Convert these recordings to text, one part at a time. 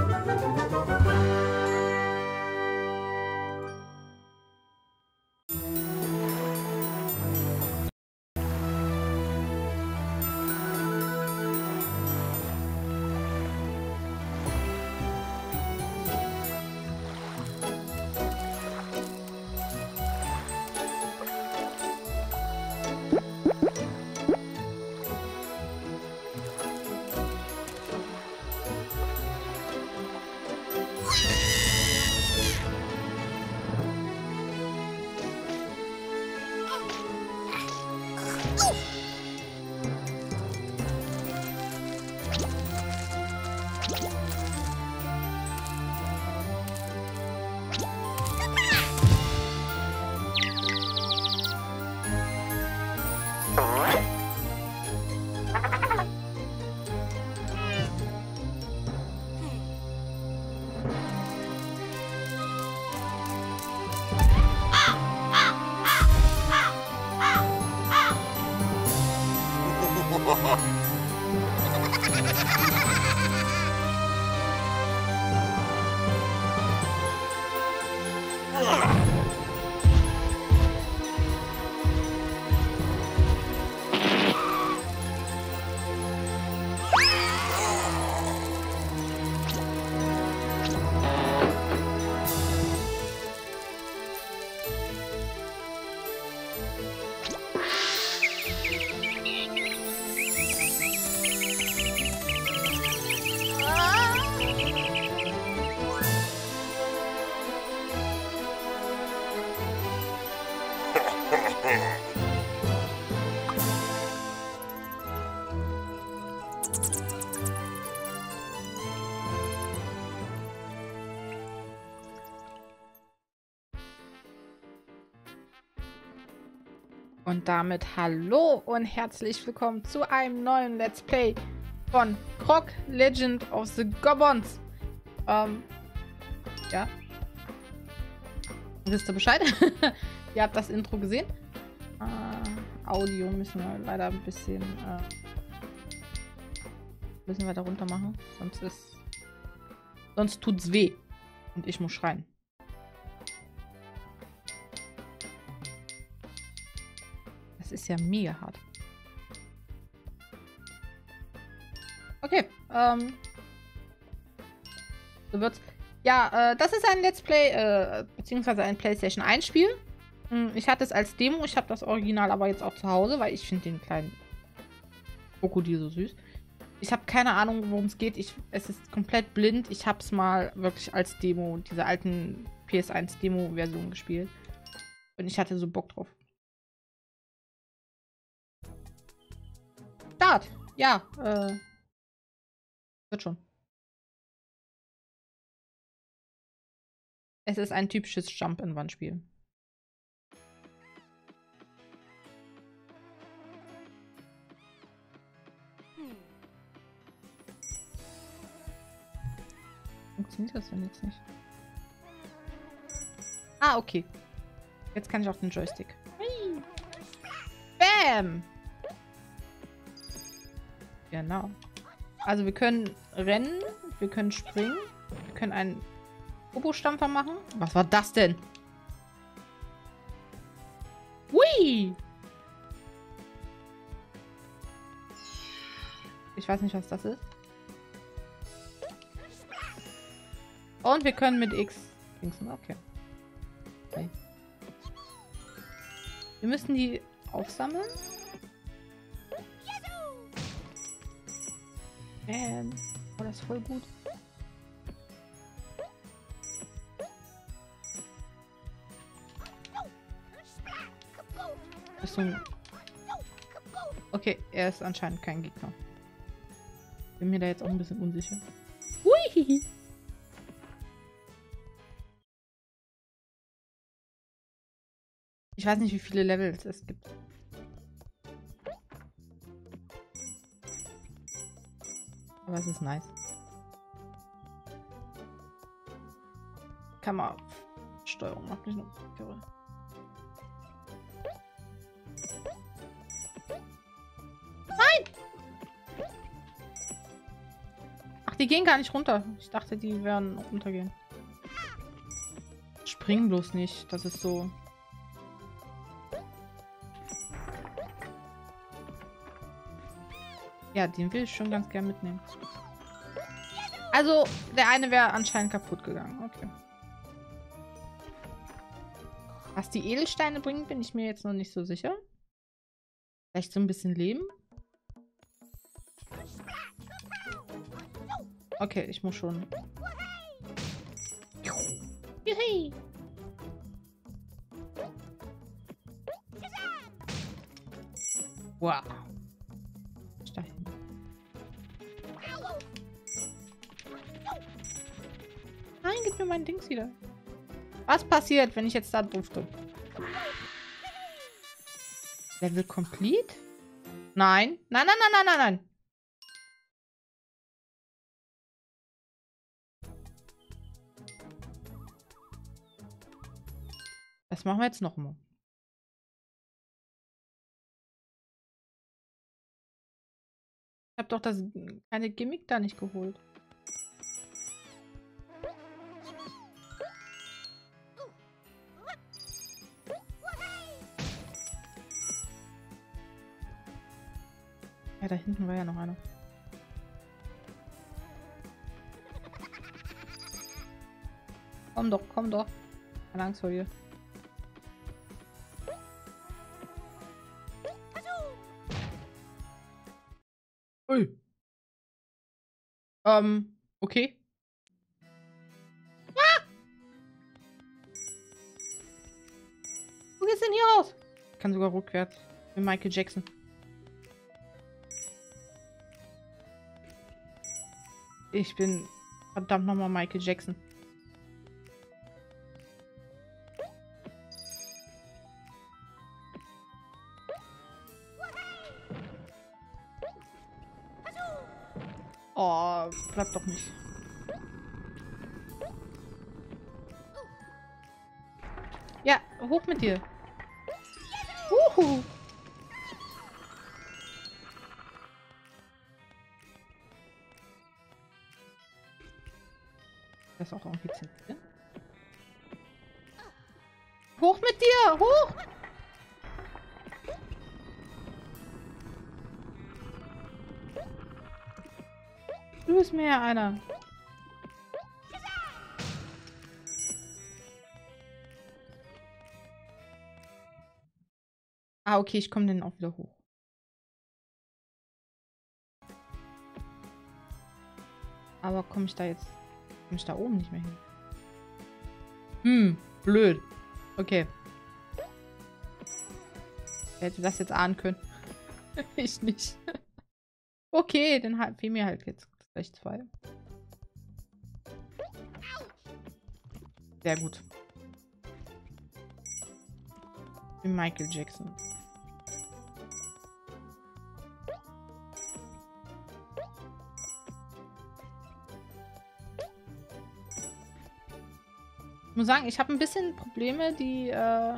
Und damit hallo und herzlich willkommen zu einem neuen Let's Play von Croc Legend of the Gobbons. Ja. Wisst ihr Bescheid? Ihr habt das Intro gesehen. Audio müssen wir leider ein bisschen weiter runter machen. Sonst tut's weh. Und ich muss schreien. Das ist ja mega hart. Okay, so wird's. Ja, das ist ein Let's Play, beziehungsweise ein PlayStation 1 Spiel. Ich hatte es als Demo, ich habe das Original aber jetzt auch zu Hause, weil ich finde den kleinen Krokodil so süß. Ich habe keine Ahnung, worum es geht. Es ist komplett blind. Ich habe es mal wirklich als Demo, diese alten PS1 Demo-Version gespielt. Und ich hatte so Bock drauf. Start! Ja, wird schon. Es ist ein typisches Jump-and-Run-Spiel. Funktioniert das denn jetzt nicht? Ah, okay. Jetzt kann ich auf den Joystick. Bam! Genau. Also wir können rennen, wir können springen, wir können einen Turbo-Stampfer machen. Was war das denn? Hui! Ich weiß nicht, was das ist. Und wir können mit X dingsen. Okay. Wir müssen die aufsammeln. Oh, das ist voll gut. Ist so ein... Okay, er ist anscheinend kein Gegner. Bin mir da jetzt auch ein bisschen unsicher. Hui! Ich weiß nicht, wie viele Levels es gibt. Aber es ist nice. Kamerasteuerung macht mich noch irre. Nein! Ach, die gehen gar nicht runter. Ich dachte, die werden runtergehen. Spring bloß nicht. Das ist so... Ja, den will ich schon ganz gern mitnehmen. Also, der eine wäre anscheinend kaputt gegangen. Okay. Was die Edelsteine bringen, bin ich mir jetzt noch nicht so sicher. Vielleicht so ein bisschen Leben. Okay, ich muss schon. Juhu. Wow. Nein, gib mir mein Dings wieder. Was passiert, wenn ich jetzt da drauf drücke? Level complete? Nein. Nein, nein, nein, nein, nein, nein. Das machen wir jetzt nochmal. Ich habe doch das kleine Gimmick da nicht geholt. Ja, da hinten war ja noch einer. Komm doch, komm doch. Keine Angst vor dir. Ui. Okay. Ah! Wo geht's denn hier raus? Ich kann sogar rückwärts. Wie Michael Jackson. Ich bin verdammt nochmal Michael Jackson. Oh, klappt doch nicht. Ja, hoch mit dir. Uhu. Das ist auch irgendwie zentriert. Hoch mit dir! Hoch! Du bist mir ja einer. Ah, okay, ich komme dann auch wieder hoch. Aber komme ich da jetzt... Komme ich da oben nicht mehr hin? Blöd. Okay. Wer hätte das jetzt ahnen können? Ich nicht. Okay, dann fehlen mir halt jetzt gleich 2. Sehr gut. Ich bin Michael Jackson. Ich muss sagen, ich habe ein bisschen Probleme, die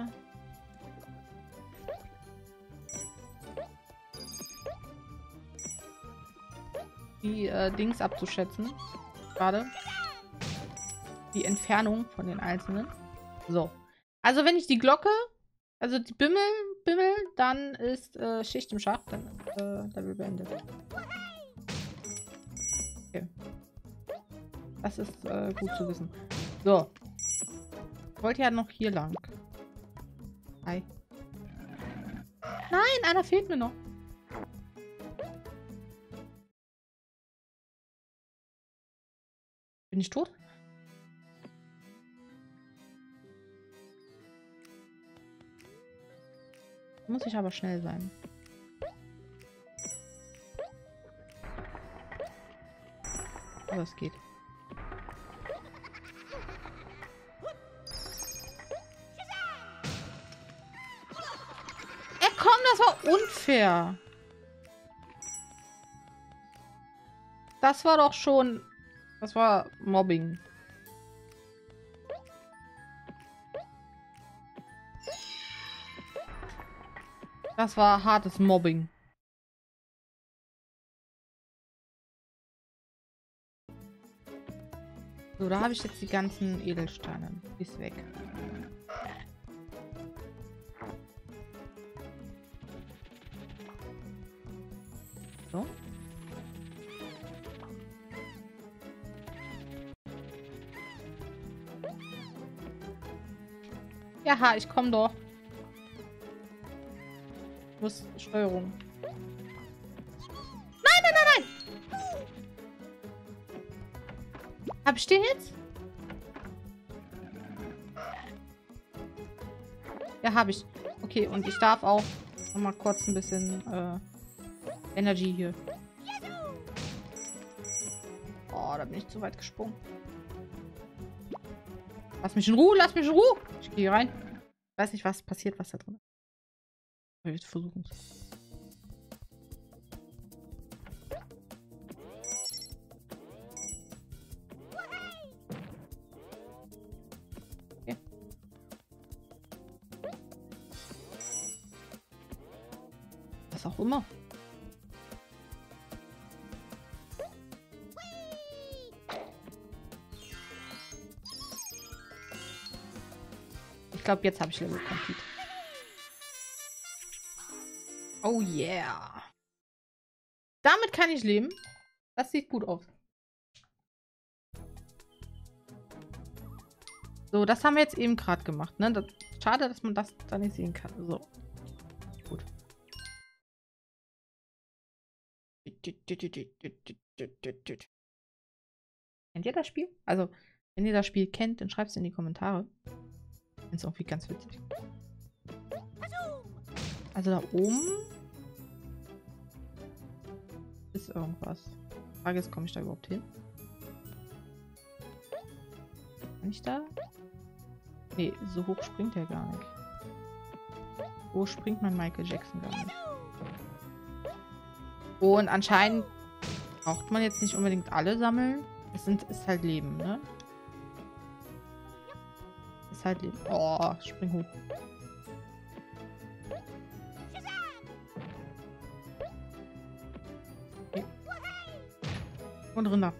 Dings abzuschätzen. Gerade. Die Entfernung von den einzelnen. So. Also wenn ich die Glocke, also die Bimmel, dann ist Schicht im Schacht, dann Level beendet. Okay. Das ist gut zu wissen. So. Ich wollte ja noch hier lang. Hi. Nein, einer fehlt mir noch. Bin ich tot? Muss ich aber schnell sein. Aber es geht. Komm, das war unfair. Das war doch schon... Das war Mobbing. Das war hartes Mobbing. So, da habe ich jetzt die ganzen Edelsteine. Ist weg. So. Ja, ich komme doch. Ich muss Steuerung. Nein, nein, nein, nein! Hab ich den jetzt? Ja, habe ich. Okay, und ich darf auch noch mal kurz ein bisschen Energy hier. Oh, da bin ich zu weit gesprungen. Lass mich in Ruhe, lass mich in Ruhe. Ich gehe rein. Ich weiß nicht, was passiert, was da drin ist. Wir versuchen es. Okay. Was auch immer. Ich glaube, jetzt habe ich Level Complete. Oh yeah. Damit kann ich leben. Das sieht gut aus. So, das haben wir jetzt eben gerade gemacht, ne? Schade, dass man das da nicht sehen kann. So. Gut. Kennt ihr das Spiel? Also, wenn ihr das Spiel kennt, dann schreibt es in die Kommentare. Ich finde es irgendwie ganz witzig. Also da oben ist irgendwas. Die Frage ist, komme ich da überhaupt hin? Kann ich da? Nee, so hoch springt er gar nicht. Wo springt mein Michael Jackson gar nicht? Und anscheinend braucht man jetzt nicht unbedingt alle sammeln. Ist halt Leben, ne? Ist halt Leben. Oh, spring hoch. Okay. Und Rinder.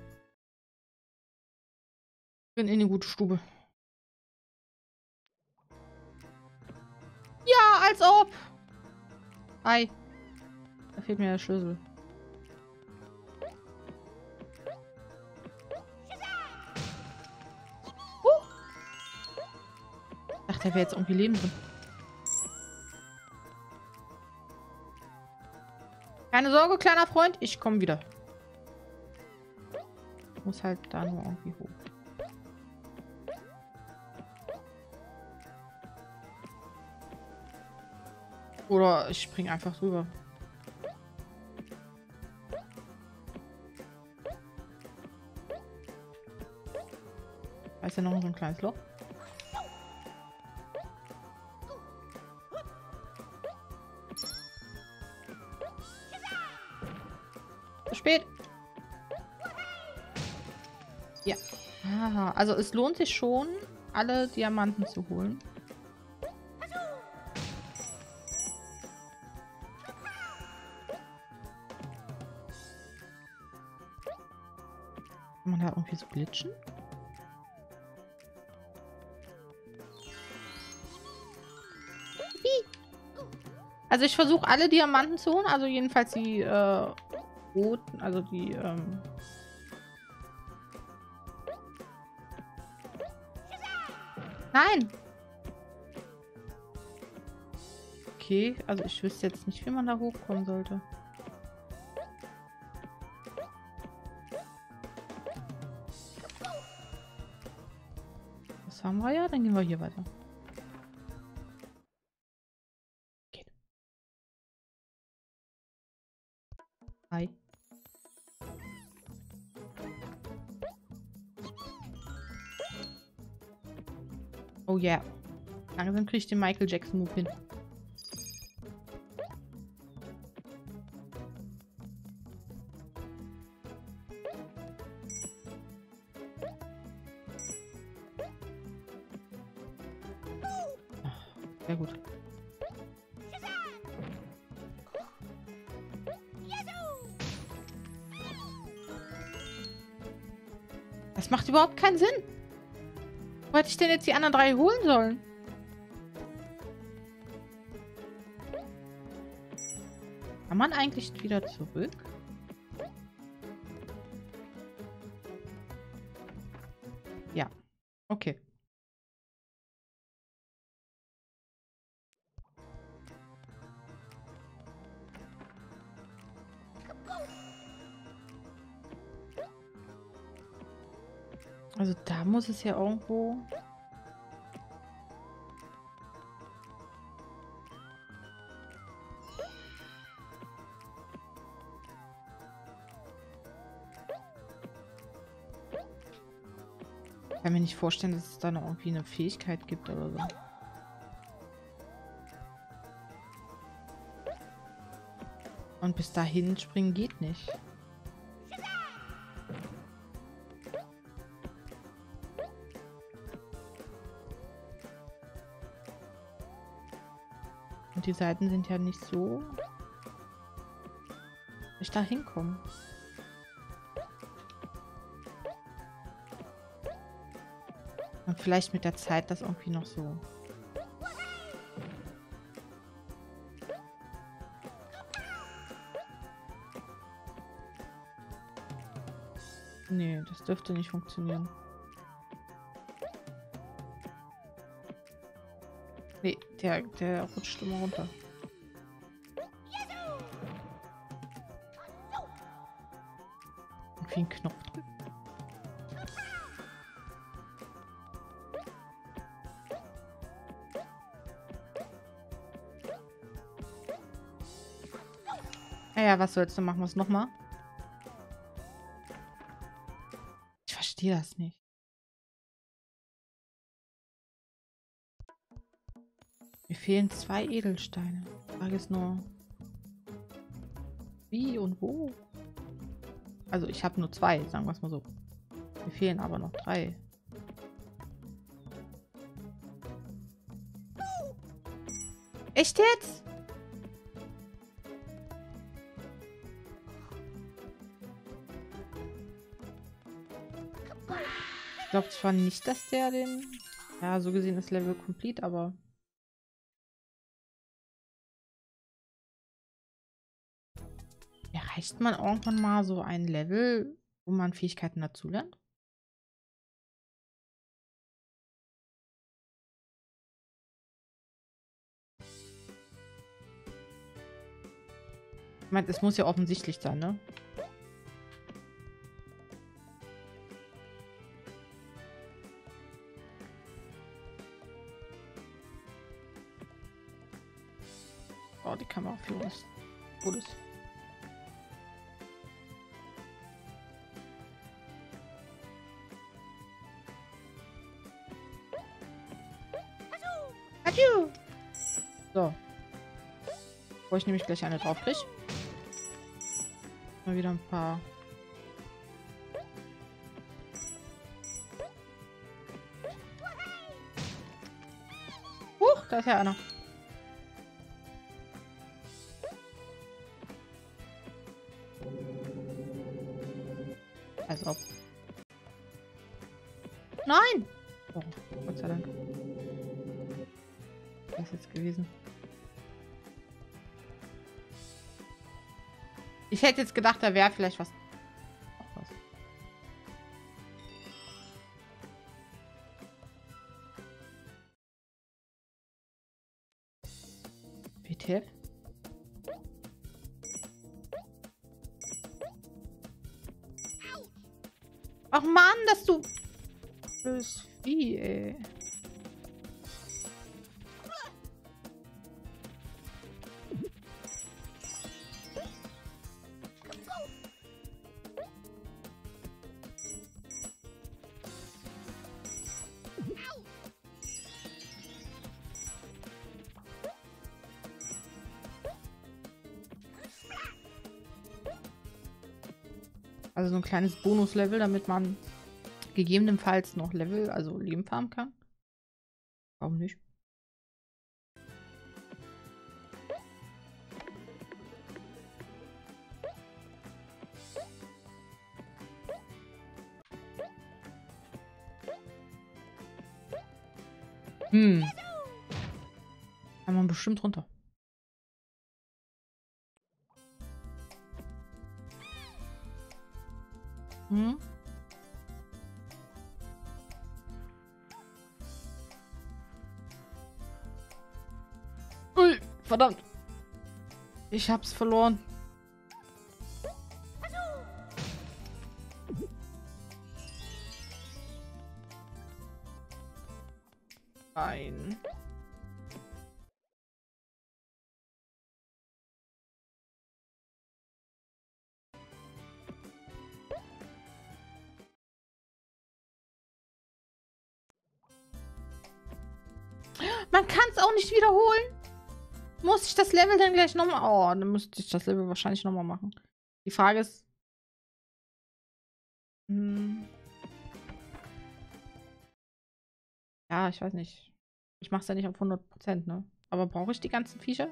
Bin in eine gute Stube. Ja, als ob. Hi. Da fehlt mir der Schlüssel. Ich dachte, der wäre jetzt irgendwie Leben drin. Keine Sorge, kleiner Freund. Ich komme wieder. Ich muss halt da nur irgendwie hoch. Oder ich springe einfach drüber. Da ist ja noch so ein kleines Loch. Zu spät. Ja. Ah, also es lohnt sich schon, alle Diamanten zu holen. Kann man da irgendwie so glitschen? Also ich versuche alle Diamanten zu holen, also jedenfalls die roten, also die Nein! Okay, also ich wüsste jetzt nicht, wie man da hochkommen sollte. Das haben wir ja, dann gehen wir hier weiter. Okay. Hi. Oh yeah. Langsam kriege ich den Michael Jackson Move hin. Sehr gut. Das macht überhaupt keinen Sinn. Wo hätte ich denn jetzt die anderen 3 holen sollen? Kann man eigentlich wieder zurück? Ja. Okay. Also da muss es ja irgendwo... Ich kann mir nicht vorstellen, dass es da noch irgendwie eine Fähigkeit gibt oder so. Und bis dahin springen geht nicht. Und die Seiten sind ja nicht so... Ich da hinkomme. Und vielleicht mit der Zeit das irgendwie noch so. Nee, das dürfte nicht funktionieren. Nee, der rutscht immer runter. Irgendwie einen Knopf drücken. Ja, was sollst du machen? Wir es nochmal? Ich verstehe das nicht. Mir fehlen 2 Edelsteine. Die Frage ist nur, wie und wo? Also ich habe nur 2, sagen wir es mal so. Mir fehlen aber noch 3. Echt jetzt? Ich glaube zwar nicht, dass der den... Ja, so gesehen ist Level complete, aber... Erreicht man irgendwann mal so ein Level, wo man Fähigkeiten dazulernt? Ich meine, es muss ja offensichtlich sein, ne? Oh, die Kameraführung ist Todes. So. Bevor ich nämlich gleich eine drauf kriege. Mal wieder ein paar. Da ist ja einer. Als ob. Nein! Oh, Gott sei Dank. Was ist jetzt gewesen? Ich hätte jetzt gedacht, da wäre vielleicht was. Ach, was. WTF? Ach Mann, dass du... Bös Vieh, ey. Also so ein kleines Bonuslevel, damit man gegebenenfalls noch Level, also Leben farmen kann. Warum nicht? Hm. Kann man bestimmt runter. Hm? Ui, verdammt. Ich hab's verloren. Nein. Man kann es auch nicht wiederholen. Muss ich das Level dann gleich nochmal... Oh, dann müsste ich das Level wahrscheinlich nochmal machen. Die Frage ist... Ja, ich weiß nicht. Ich mache es ja nicht auf 100%, ne? Aber brauche ich die ganzen Viecher?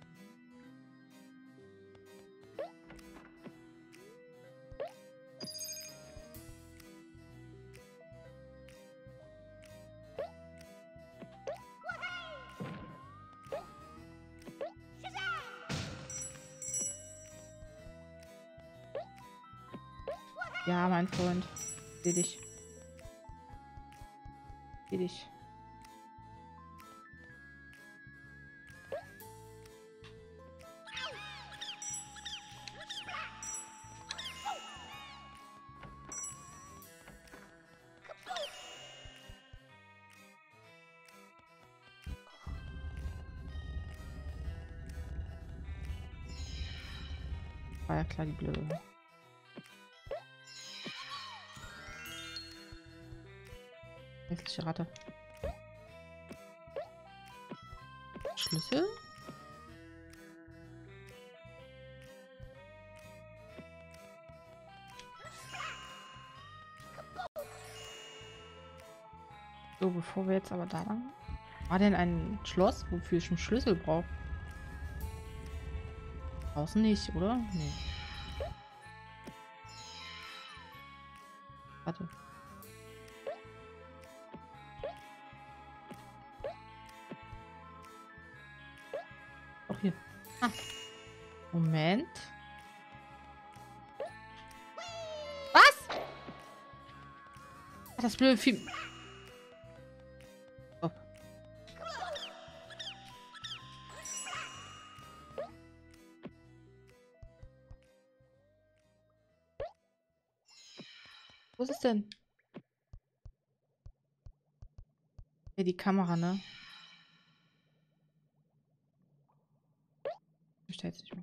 Ja, mein Freund. Seh dich. Seh dich. War ja klar, die Blöde. Hässliche Ratte. Schlüssel? So, bevor wir jetzt aber da lang... War denn ein Schloss, wofür ich einen Schlüssel brauche? Draußen nicht, oder? Nee. Warte. Auch hier. Ah. Moment. Was? Ach, das blöde Vieh. Oh. Wo ist es denn? Ja, die Kamera, ne? Ich verstehe jetzt nicht mehr.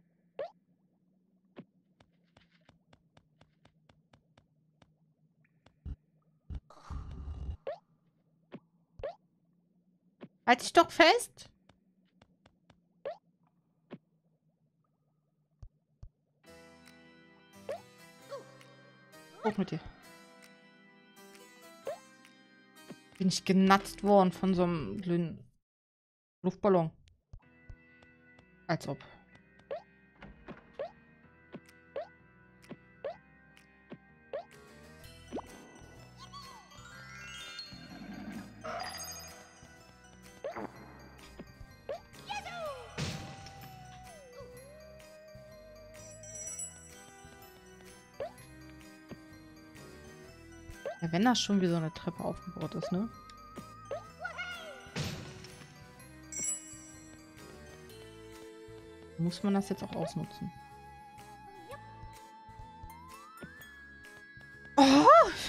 Halt dich doch fest! Hoch mit dir. Bin ich genatzt worden von so einem blöden Luftballon. Als ob. Ja, wenn das schon wie so eine Treppe aufgebaut ist, ne? Muss man das jetzt auch ausnutzen? Oh!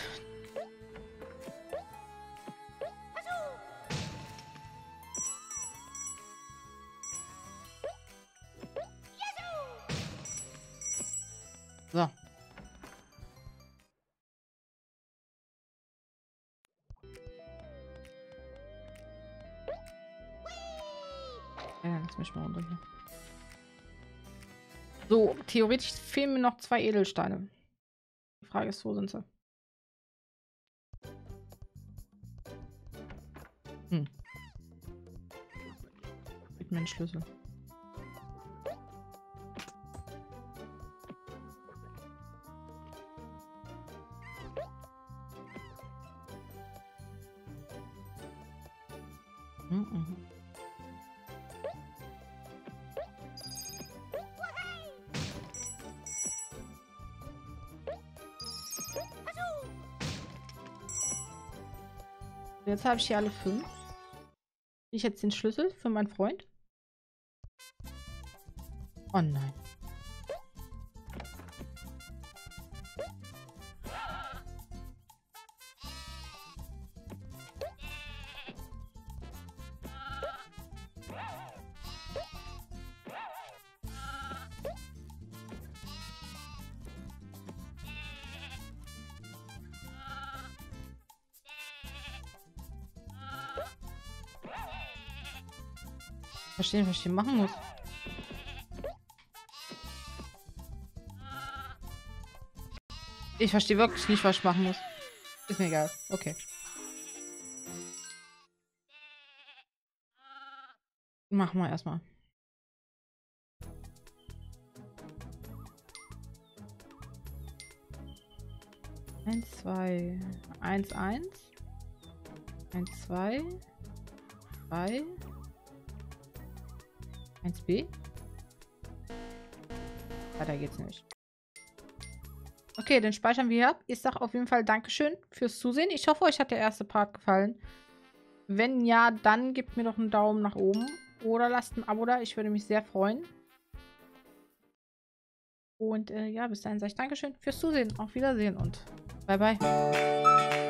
So. Ja, lass mich mal runter hier. So, theoretisch fehlen mir noch 2 Edelsteine. Die Frage ist, wo sind sie? Gib mir einen Schlüssel. Mhm. Jetzt habe ich hier alle 5. Ich jetzt den Schlüssel für meinen Freund? Oh nein. Verstehen, was ich hier machen muss. Ich verstehe wirklich nicht, was ich machen muss. Ist mir egal. Okay. Machen wir erstmal. Eins, zwei, 1, 1. 1, 2. 2. 1b. Weiter geht's nicht. Okay, dann speichern wir hier ab. Ich sage auf jeden Fall Dankeschön fürs Zusehen. Ich hoffe, euch hat der erste Part gefallen. Wenn ja, dann gebt mir doch einen Daumen nach oben. Oder lasst ein Abo da. Ich würde mich sehr freuen. Und ja, bis dahin sage ich Dankeschön fürs Zusehen. Auf Wiedersehen und bye bye.